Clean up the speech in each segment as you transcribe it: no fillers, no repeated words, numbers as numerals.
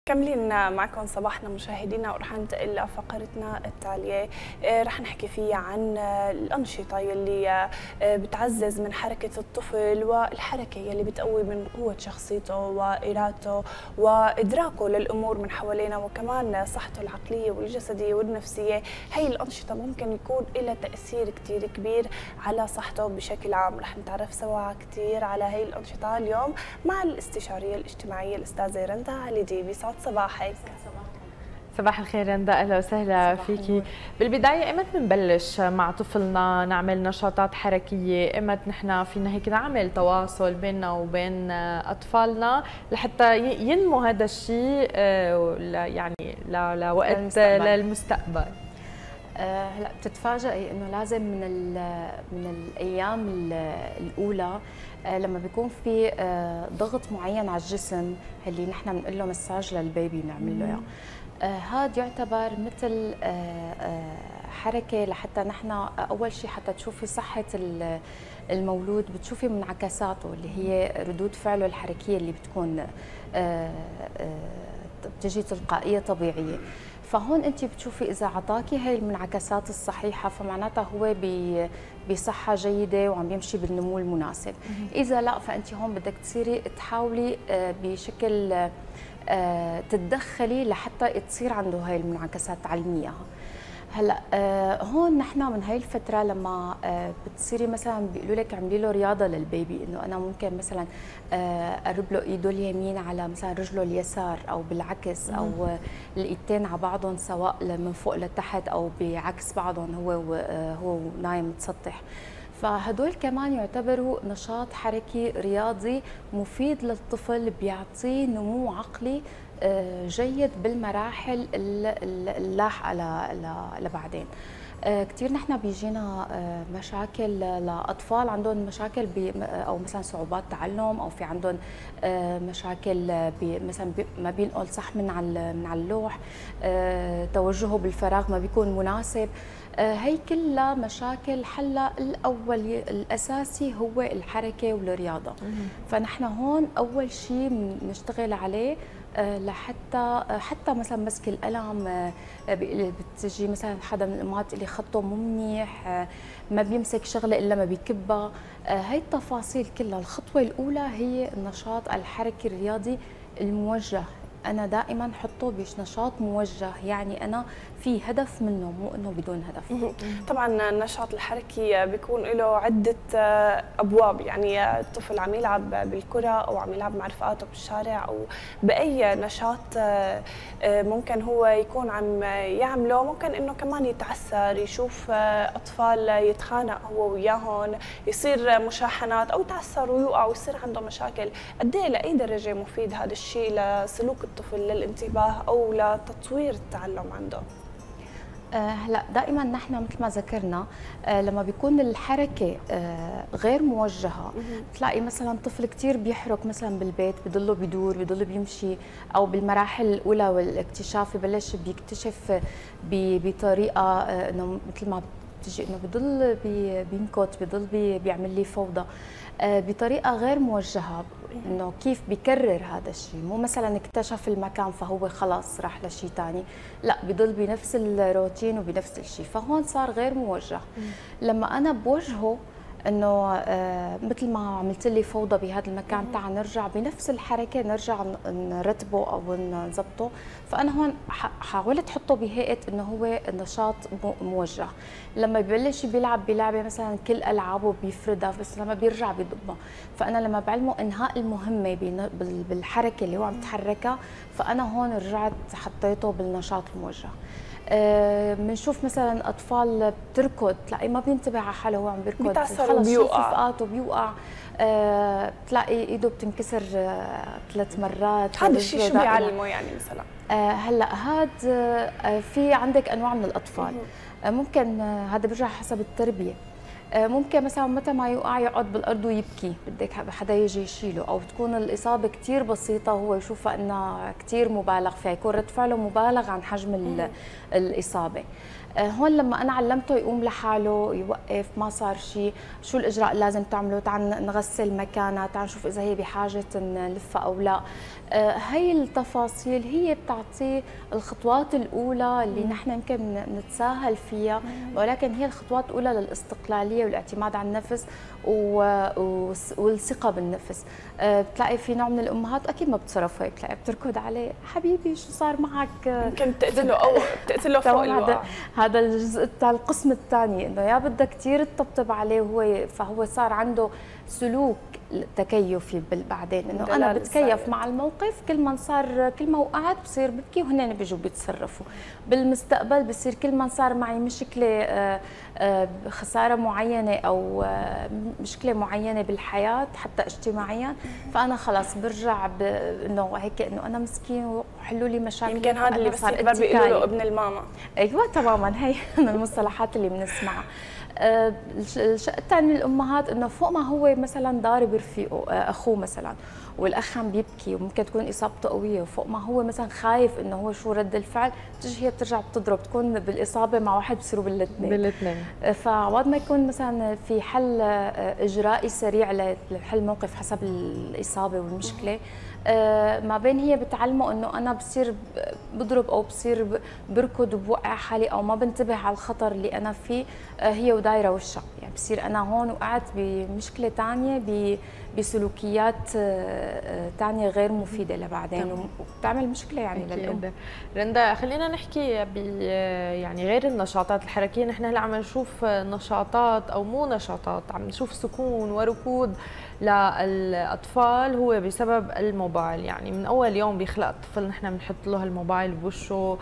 مكملين معكم صباحنا مشاهدينا، ورح ننتقل لفقرتنا التالية. رح نحكي فيها عن الأنشطة يلي بتعزز من حركة الطفل، والحركة يلي بتقوي من قوة شخصيته وإرادته وإدراكه للأمور من حوالينا، وكمان صحته العقلية والجسدية والنفسية. هي الأنشطة ممكن يكون لها تأثير كتير كبير على صحته بشكل عام. رح نتعرف سوا كتير على هي الأنشطة اليوم مع الاستشارية الاجتماعية الأستاذة رندا علي ديبي. صباحك. صباح الخير رندا، اهلا وسهلا فيكي. بالبدايه ايمت بنبلش مع طفلنا نعمل نشاطات حركيه؟ ايمت نحن فينا هيك نعمل تواصل بيننا وبين اطفالنا لحتى ينمو هذا الشيء يعني لوقت للمستقبل؟ هلا بتتفاجئي انه لازم من الايام الاولى لما بيكون في ضغط معين على الجسم اللي نحن بنقول له مساج للبيبي بنعمل له اياه. هذا يعتبر مثل حركه لحتى نحن اول شيء حتى تشوفي صحه المولود، بتشوفي منعكساته اللي هي ردود فعله الحركيه اللي بتكون بتجي تلقائيه طبيعيه. فهون انت بتشوفي اذا اعطاكي هاي المنعكسات الصحيحه فمعناتها هو بصحه جيده وعم يمشي بالنمو المناسب. اذا لا فانت هون بدك تصيري تحاولي بشكل تتدخلي لحتى تصير عنده هاي المنعكسات، تعلميها. هلا هون نحن من هاي الفتره لما بتصيري مثلا بيقولوا لك اعملي له رياضه للبيبي، انه انا ممكن مثلا اقرب له ايده اليمين على مثلا رجله اليسار او بالعكس، او الايدتين على بعضهم سواء من فوق لتحت او بعكس بعضهم، هو نايم متسطح. فهدول كمان يعتبروا نشاط حركي رياضي مفيد للطفل، بيعطيه نمو عقلي جيد بالمراحل اللاحقه لبعدين. كثير نحن بيجينا مشاكل لاطفال عندهم مشاكل او مثلا صعوبات تعلم، او في عندهم مشاكل مثلا ما بينقل صح من على اللوح، توجهه بالفراغ ما بيكون مناسب. هي كلها مشاكل حلها الاول الاساسي هو الحركه والرياضه. فنحن هون اول شيء بنشتغل عليه حتى مثلا مسك القلم، بتجي مثلا حدا من الامهات اللي خطه مو منيح، ما بيمسك شغله الا ما بيكبها. هي التفاصيل كلها. الخطوه الاولى هي النشاط الحركي الرياضي الموجه. أنا دائما حطه بنشاط موجه، يعني أنا في هدف منه، مو إنه بدون هدف. طبعا النشاط الحركي بيكون له عدة أبواب، يعني الطفل عم يلعب بالكرة أو عم يلعب مع رفقاته بالشارع أو بأي نشاط ممكن هو يكون عم يعمله. ممكن إنه كمان يتعثر، يشوف أطفال يتخانق هو وياهم، يصير مشاحنات أو يتعثر ويوقع ويصير عنده مشاكل. قد إيه لأي درجة مفيد هذا الشيء لسلوك الطفل للانتباه أو لتطوير التعلم عنده؟ هلا دائما نحن مثل ما ذكرنا لما بيكون الحركه غير موجهه، بتلاقي مثلا طفل كثير بيحرك مثلا بالبيت، بضله بيدور، بضله بيمشي، او بالمراحل الاولى والاكتشاف ببلش بيكتشف بطريقه انه مثل ما بتجي انه بضل بينكت، بضل بيعمل لي فوضى بطريقه غير موجهه. انه كيف بيكرر هذا الشيء، مو مثلا اكتشف المكان فهو خلاص راح لشيء ثاني، لا بضل بنفس الروتين وبنفس الشيء، فهون صار غير موجه. لما انا بوجهه انه مثل ما عملت لي فوضى بهذا المكان، تعال نرجع بنفس الحركه، نرجع نرتبه او نظبطه. فانا هون حاولت احطه بهيئه انه هو نشاط موجه. لما ببلش بيلعب بلعبه مثلا كل العابه بيفردها، بس لما بيرجع بيضبها. فانا لما بعلمه انهاء المهمه بالحركه اللي هو عم يتحركها، فانا هون رجعت حطيته بالنشاط الموجه. بنشوف مثلا اطفال بتركض، تلاقي ما بينتبه على حاله وهو عم بيركض، بيتعثر وبيوقع، رفقاته بيوقع، بتلاقي ايده بتنكسر 3 مرات. هذا الشيء شو بيعلمه يعني مثلا؟ هلا هاد في عندك انواع من الاطفال، ممكن هذا بيرجع حسب التربيه. ممكن مثلا متى ما يوقع يقعد بالارض ويبكي، بدك حدا يجي يشيله، او تكون الاصابه كثير بسيطه وهو يشوفها انها كثير مبالغ فيها، يكون رد فعله مبالغ عن حجم الاصابه. هون لما انا علمته يقوم لحاله يوقف، ما صار شيء، شو الاجراء اللي لازم تعمله، تعال نغسل مكانها، تعال نشوف اذا هي بحاجه نلفها او لا. هي التفاصيل هي بتعطيه الخطوات الاولى اللي نحن يمكن نتساهل فيها، ولكن هي الخطوات الاولى للاستقلاليه والاعتماد على النفس والثقه بالنفس. بتلاقي في نوع من الامهات اكيد ما بتصرف هيك، بتلاقي بتركض عليه، حبيبي شو صار معك، يمكن بتقتله او بتقتله فوق الوقع. هذا الجزء القسم الثاني، انه يا بدك كثير تطبطب عليه وهو فهو صار عنده سلوك تكيفي بعدين، انه انا بتكيف مع الموقف، كل ما وقعت بصير ببكي وهن بيجوا بيتصرفوا. بالمستقبل بصير كل ما صار معي مشكله، خساره معينه او مشكله معينه بالحياه حتى اجتماعيا، فانا خلاص برجع انه هيك انه انا مسكين وحلوا لي مشاكل. يمكن هذا اللي بس يكبر بيقولوا له ابن الماما. ايوه تماما، هي من المصطلحات اللي بنسمعها. الشق الثاني من الامهات انه فوق ما هو مثلا ضارب رفيقه اخوه مثلا، والاخ عم بيبكي وممكن تكون اصابته قويه، وفوق ما هو مثلا خايف انه هو شو رد الفعل، بتجي هي بترجع بتضرب، تكون بالاصابه مع واحد بصيروا بالاثنين. فعوض ما يكون مثلا في حل اجرائي سريع لحل موقف حسب الاصابه والمشكله، ما بين هي بتعلمه انه انا بصير بضرب او بصير بركض وبوقع حالي او ما بنتبه على الخطر اللي انا فيه، هي ودايره وشها، يعني بصير انا هون وقعت بمشكله ثانيه بسلوكيات ثانيه غير مفيده لبعدين، وبتعمل مشكله يعني للام. رندا خلينا نحكي يعني غير النشاطات الحركيه، نحن هلا عم نشوف نشاطات او مو نشاطات، عم نشوف سكون وركود للاطفال هو بسبب الموبايل. يعني من اول يوم بيخلق الطفل نحن بنحط له الموبايل بوشه،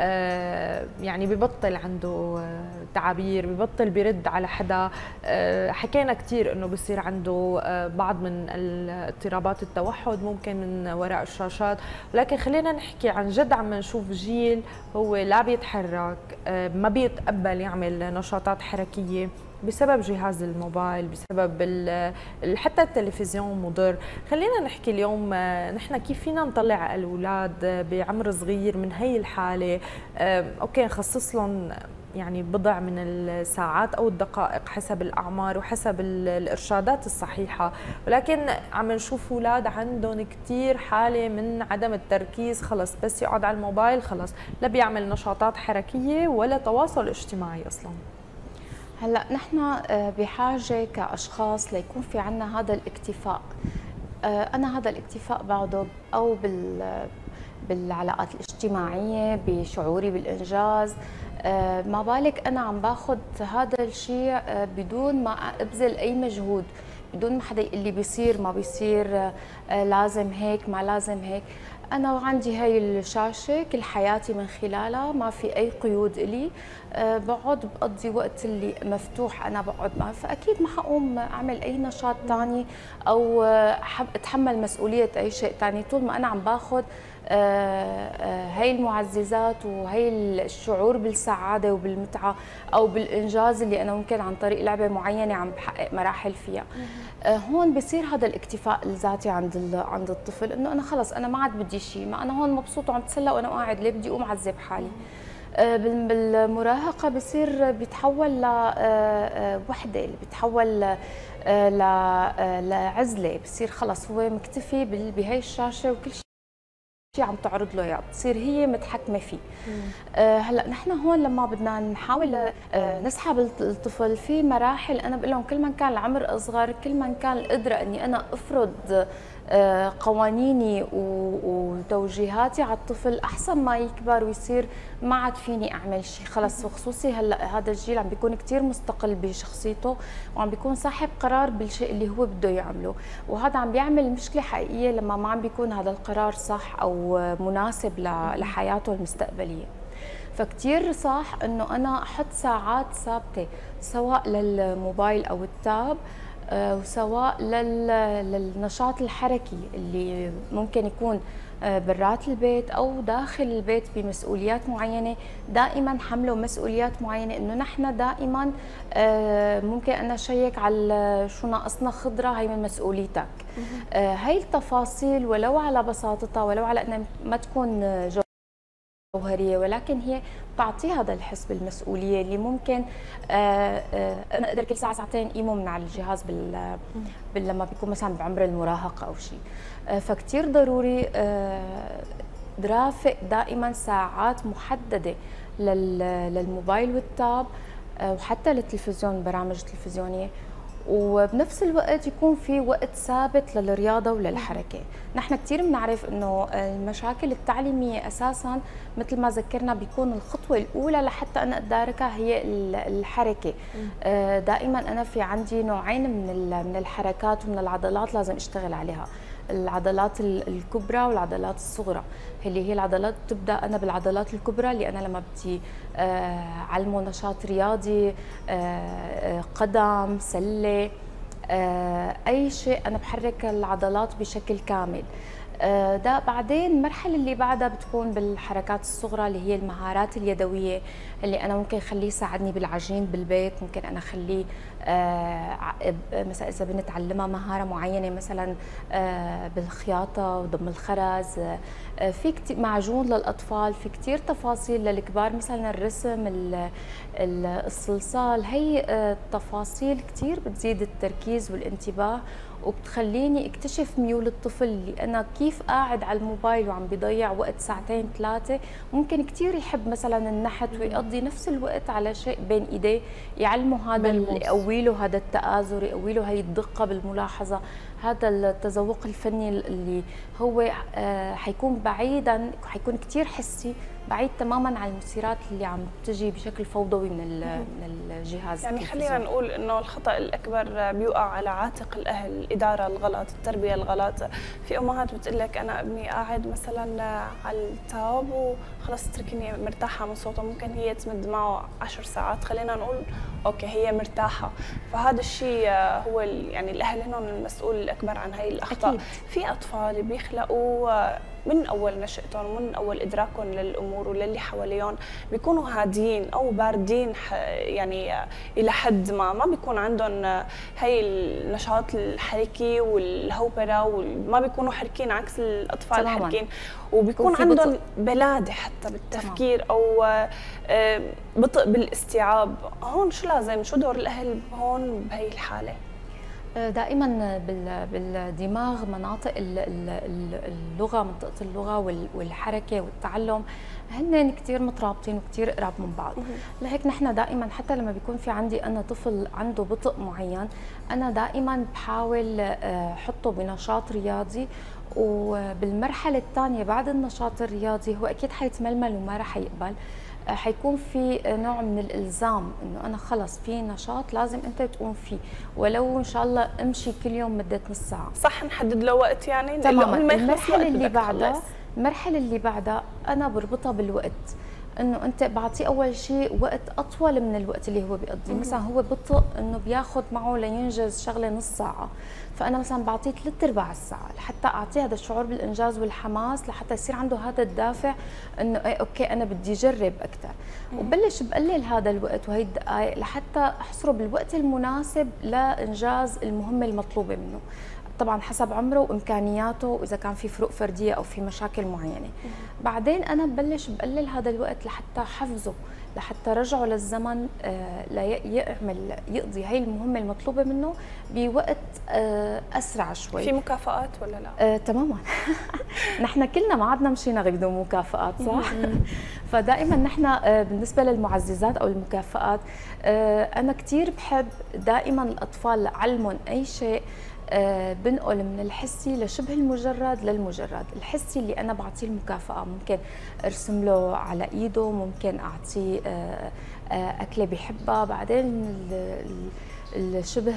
يعني ببطل عنده تعابير، ببطل بيرد على حدا. حكينا كثير انه بصير عنده بعض من اضطرابات التوحد ممكن من وراء الشاشات، ولكن خلينا نحكي عن جد عم نشوف جيل هو لا بيتحرك، ما بيتقبل يعمل نشاطات حركيه بسبب جهاز الموبايل، بسبب حتى التلفزيون مضر. خلينا نحكي اليوم نحن كيف فينا نطلع الاولاد بعمر صغير من هي الحاله، اوكي نخصص لهم يعني بضع من الساعات او الدقائق حسب الاعمار وحسب الارشادات الصحيحه، ولكن عم نشوف اولاد عندهم كثير حاله من عدم التركيز، خلص بس يقعد على الموبايل خلص لا بيعمل نشاطات حركيه ولا تواصل اجتماعي اصلا. هلا نحن بحاجه كاشخاص ليكون في عندنا هذا الاكتفاء. انا هذا الاكتفاء بعده او بالعلاقات الاجتماعيه، بشعوري بالانجاز، ما بالك انا عم باخذ هذا الشيء بدون ما ابذل اي مجهود، بدون ما حدا يقول لي بيصير ما بيصير، لازم هيك ما لازم هيك. أنا عندي هاي الشاشة كل حياتي من خلالها، ما في أي قيود إلي، بقعد بقضي وقت اللي مفتوح أنا بقعد معه، فأكيد ما حقوم أعمل أي نشاط تاني أو أتحمل مسؤولية أي شيء تاني طول ما أنا عم باخذ هاي المعززات وهي الشعور بالسعادة وبالمتعة أو بالإنجاز اللي أنا ممكن عن طريق لعبة معينة عم بحقق مراحل فيها. هون بصير هذا الاكتفاء الذاتي عند الطفل، إنه أنا خلص أنا ما عاد بدي شيء، ما أنا هون مبسوط وعم بتسلى وأنا قاعد، ليه بدي أقوم أعذب حالي؟ بالمراهقة بصير بيتحول لوحدة، بيتحول لعزلة، بصير خلص هو مكتفي بهي الشاشة وكل شيء عم تعرض له اياه، بتصير هي متحكمه فيه. هلا نحن هون لما بدنا نحاول نسحب الطفل في مراحل، انا بقول لهم كل ما كان العمر اصغر كل ما كان القدره اني انا افرض قوانيني وتوجيهاتي على الطفل احسن ما يكبر ويصير ما عاد فيني اعمل شيء خلص. وخصوصي هلا هذا الجيل عم بيكون كثير مستقل بشخصيته وعم بيكون صاحب قرار بالشيء اللي هو بده يعمله، وهذا عم بيعمل مشكله حقيقيه لما ما عم بيكون هذا القرار صح او مناسب لحياته المستقبلية. فكتير صح انه انا احط ساعات ثابته سواء للموبايل او التاب وسواء للنشاط الحركي اللي ممكن يكون برات البيت او داخل البيت بمسؤوليات معينه، دائما حملوا مسؤوليات معينه، انه نحن دائما ممكن انا شيك على شو ناقصنا خضره، هي من مسؤوليتك. هي التفاصيل ولو على بساطتها، ولو على انها ما تكون جوهريه، ولكن هي بتعطي هذا الحس بالمسؤوليه اللي ممكن انا اقدر كل ساعه ساعتين قيمه من على الجهاز لما بيكون مثلا بعمر المراهقه او شيء. فكتير ضروري نرافق دائما ساعات محدده للموبايل والتاب وحتى للتلفزيون، البرامج التلفزيونيه، وبنفس الوقت يكون في وقت ثابت للرياضه وللحركه. نحن كثير بنعرف انه المشاكل التعليميه اساسا مثل ما ذكرنا بيكون الخطوه الاولى لحتى انا اتداركها هي الحركه. دائما انا في عندي نوعين من الحركات ومن العضلات لازم اشتغل عليها، العضلات الكبرى والعضلات الصغرى. اللي هي العضلات بتبدا انا بالعضلات الكبرى اللي انا لما بدي علمه نشاط رياضي، قدم، سله، اي شيء انا بحرك العضلات بشكل كامل. ده بعدين المرحلة اللي بعدها بتكون بالحركات الصغرى اللي هي المهارات اليدوية، اللي أنا ممكن أخليه يساعدني بالعجين بالبيت، ممكن أنا أخليه مثلا إذا بنتعلمها مهارة معينة مثلا بالخياطة وضم الخرز، في كتير معجون للأطفال، في كتير تفاصيل للكبار مثلا الرسم، الصلصال. هي تفاصيل كتير بتزيد التركيز والانتباه وبتخليني اكتشف ميول الطفل، اللي انا كيف قاعد على الموبايل وعم بيضيع وقت ساعتين ثلاثه، ممكن كثير يحب مثلا النحت ويقضي نفس الوقت على شيء بين ايديه يعلمه هذا، يقوي له هذا التآزر، يقوي له هي الدقه بالملاحظه، هذا التذوق الفني اللي هو حيكون بعيدا، حيكون كثير حسي، بعيد تماما عن المثيرات اللي عم تجي بشكل فوضوي من الجهاز. يعني خلينا نقول انه الخطا الاكبر بيوقع على عاتق الاهل، الاداره الغلط، التربيه الغلط. في امهات بتقول لك انا ابني قاعد مثلا على التاب وخلص اتركني مرتاحه من صوته، ممكن هي تمد معه 10 ساعات، خلينا نقول اوكي هي مرتاحه. فهذا الشيء هو يعني الاهل هن المسؤول الاكبر عن هاي الاخطاء. أكيد. في اطفال بيخلقوا من اول نشأتهم ومن اول ادراكهم للامور وللي حواليهم بيكونوا هاديين او باردين، يعني الى حد ما بيكون عندهم هي النشاط الحركي والهوبره، وما بيكونوا حركين عكس الاطفال الحركين، وبيكون عندهم بلاده حتى بالتفكير او بطء بالاستيعاب. هون شو لازم، شو دور الاهل هون بهي الحاله؟ دائما بالدماغ مناطق اللغه، منطقه اللغه والحركه والتعلم هن كثير مترابطين وكثير قراب من بعض. لهيك نحن دائما حتى لما بيكون في عندي انا طفل عنده بطء معين، انا دائما بحاول احطه بنشاط رياضي، وبالمرحله الثانيه بعد النشاط الرياضي هو اكيد حيتململ وما راح يقبل، حيكون في نوع من الالزام انه انا خلص في نشاط لازم انت تقوم فيه، ولو ان شاء الله امشي كل يوم مده نص ساعه. صح، نحدد له وقت يعني. تماما. المرحله اللي بعدها انا بربطها بالوقت، انه انت بعطيه اول شيء وقت اطول من الوقت اللي هو بيقضيه. مثلا هو بطء انه بياخذ معه لينجز شغله نص ساعه، فانا مثلا بعطيه 3/4 الساعه لحتى اعطيه هذا الشعور بالانجاز والحماس، لحتى يصير عنده هذا الدافع انه ايه اوكي انا بدي اجرب اكثر، وبلش بقلل هذا الوقت وهي الدقائق لحتى احصره بالوقت المناسب لانجاز المهمه المطلوبه منه، طبعا حسب عمره وامكانياته واذا كان في فروق فرديه او في مشاكل معينه. بعدين انا ببلش بقلل هذا الوقت لحتى حفزه، لحتى رجعه للزمن يقضي هي المهمه المطلوبه منه بوقت اسرع شوي. في مكافآت ولا لا؟ تماما. نحن كلنا ما عدنا مشينا غير بدون مكافآت، صح؟ فدائما نحن بالنسبه للمعززات او المكافآت، انا كثير بحب دائما الاطفال علمهم اي شيء بنقل من الحسي لشبه المجرد للمجرد. الحسي اللي انا بعطيه المكافاه، ممكن ارسم له على ايده، ممكن اعطيه اكله بيحبها. بعدين الشبه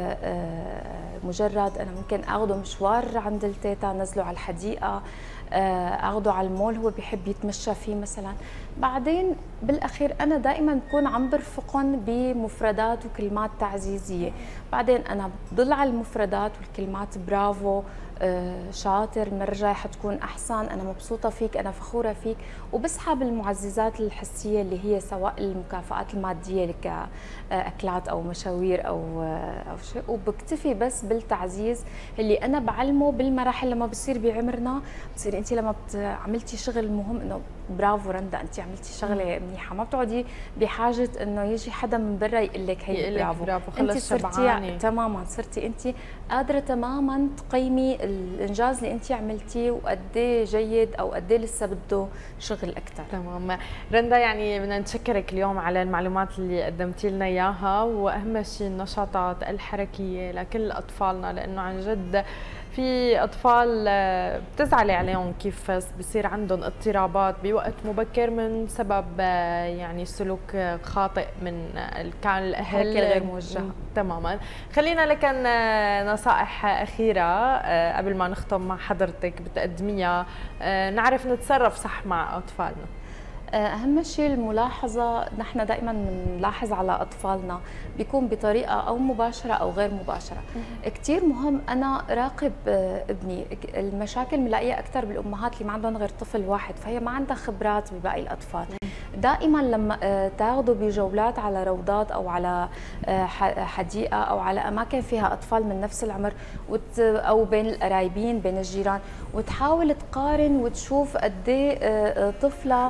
مجرد انا ممكن اخذه مشوار عند التيتا، نزله على الحديقه، اخذه على المول هو بيحب يتمشى فيه مثلا. بعدين بالاخير انا دائما بكون عم برفقهم بمفردات وكلمات تعزيزيه. بعدين انا بضل على المفردات والكلمات، برافو، شاطر، المره الجايه حتكون احسن، انا مبسوطه فيك، انا فخوره فيك، وبسحب المعززات الحسيه اللي هي سواء المكافآت الماديه كاكلات او مشاوير او شيء، وبكتفي بس بالتعزيز اللي انا بعلمه بالمراحل لما بصير بعمرنا. بتصيري انت لما عملتي شغل مهم انه برافو رندا انت عملتي شغله منيحه، ما بتقعدي بحاجه انه يجي حدا من برا يقول لك هي برافو، انت صرتي تماما، صرتي انت قادره تماما تقيمي الانجاز اللي انت عملتيه وقد ايه جيد او قد ايه لسه بده شغل اكثر. تمام رندا، يعني بدنا نشكرك اليوم على المعلومات اللي قدمتي لنا اياها، واهم شيء النشاطات الحركيه لكل اطفالنا، لانه عن جد في اطفال بتزعلي عليهم كيف بصير عندهم اضطرابات بوقت مبكر من سبب يعني سلوك خاطئ من كان الاهل غير موجهه. تماما. خلينا لكن نصائح اخيره قبل ما نختم مع حضرتك بتقدميها نعرف نتصرف صح مع اطفالنا. أهم شيء الملاحظة، نحن دائما بنلاحظ على أطفالنا بيكون بطريقة أو مباشرة أو غير مباشرة. كتير مهم أنا راقب ابني. المشاكل بنلاقيها أكثر بالأمهات اللي ما عندهم غير طفل واحد، فهي ما عندها خبرات بباقي الأطفال. دائما لما تاخذوا بجولات على روضات أو على حديقة أو على أماكن فيها أطفال من نفس العمر أو بين القرايبين بين الجيران، وتحاول تقارن وتشوف قد ايه طفلة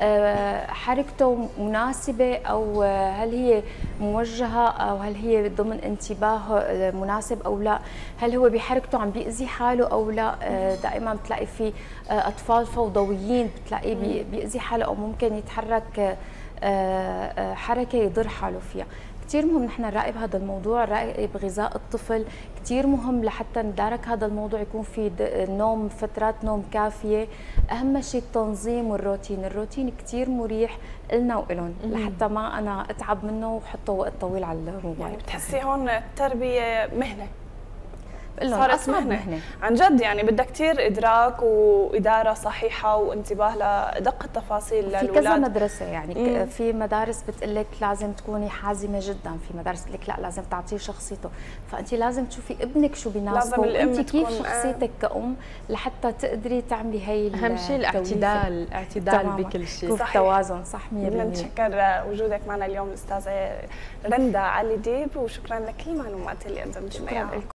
حركته مناسبة أو هل هي موجهة أو هل هي ضمن انتباه مناسب أو لا، هل هو بحركته عم بيأذي حاله أو لا. دائما بتلاقي في أطفال فوضويين بتلاقيه بيأذي حاله أو ممكن يتحرك حركة يضر حاله فيها. كثير مهم نحن نراقب هذا الموضوع، نراقب غذاء الطفل، كثير مهم لحتى ندارك هذا الموضوع يكون في نوم، فترات نوم كافية. أهم شيء التنظيم والروتين، الروتين كثير مريح لنا وإلهم لحتى ما أنا أتعب منه وحطه وقت طويل على الموبايل. يعني بتحسي هون التربية مهنة، صارت مهنة عن جد، يعني بدها كثير إدراك وإدارة صحيحة وانتباه لدق التفاصيل للأولاد. في كذا مدرسة يعني في مدارس بتقول لك لازم تكوني حازمة جدا، في مدارس بتقول لك لا لازم تعطيه شخصيته، فأنت لازم تشوفي ابنك شو بيناسبه وأنت كيف شخصيتك كأم لحتى تقدري تعملي هي. أهم شيء الاعتدال بكل شيء، التوازن صح 100%. نتشكر وجودك معنا اليوم الأستاذة رندا علي ديب، وشكرا لكل المعلومات اللي قدمتي لنا.